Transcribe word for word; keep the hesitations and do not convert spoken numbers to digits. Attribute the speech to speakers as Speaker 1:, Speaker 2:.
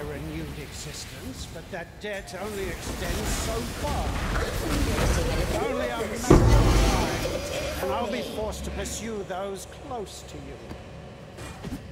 Speaker 1: renewed existence, but that debt only extends so far. Only a matter of time, and I'll be forced to pursue those close to you.